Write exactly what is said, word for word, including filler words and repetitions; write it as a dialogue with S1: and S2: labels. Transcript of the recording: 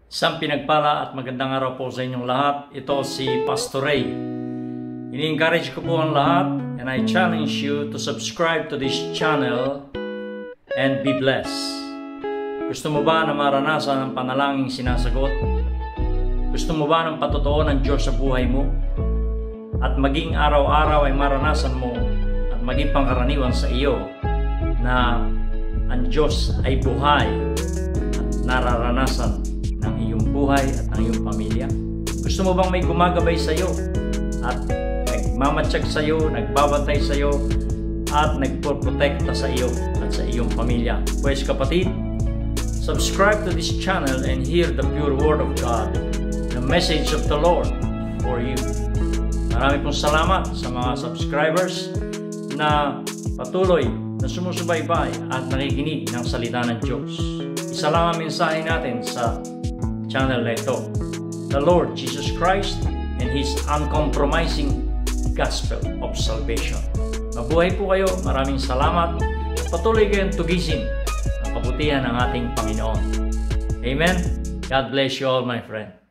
S1: Isang pinagpala at magandang araw po sa inyong lahat. Ito si Pastor Ray. Ini-encourage ko po ang lahat and I challenge you to subscribe to this channel and be blessed. Gusto mo ba na maranasan ang panalangin sinasagot? Gusto mo ba ng patotoo ng Diyos sa buhay mo? At maging araw-araw ay maranasan mo at maging pangkaraniwan sa iyo na ang Diyos ay buhay at nararanasan ng iyong buhay at ng iyong pamilya? Gusto mo bang may gumagabay sa iyo at nagmamatsyag sa iyo, nagbabantay sa iyo at nagpoprotekta sa iyo at sa iyong pamilya? Pues kapatid, subscribe to this channel and hear the pure word of God, the message of the Lord for you. Marami pong salamat sa mga subscribers na patuloy na sumusubaybay at nakikinig ng salita ng Diyos. Isa lang ang mensahe natin sa channel na ito: the Lord Jesus Christ and His uncompromising gospel of salvation. Mabuhay po kayo, maraming salamat, at patuloy kayong tugisin ang kabutihan ng ating Panginoon. Amen. God bless you all, my friend.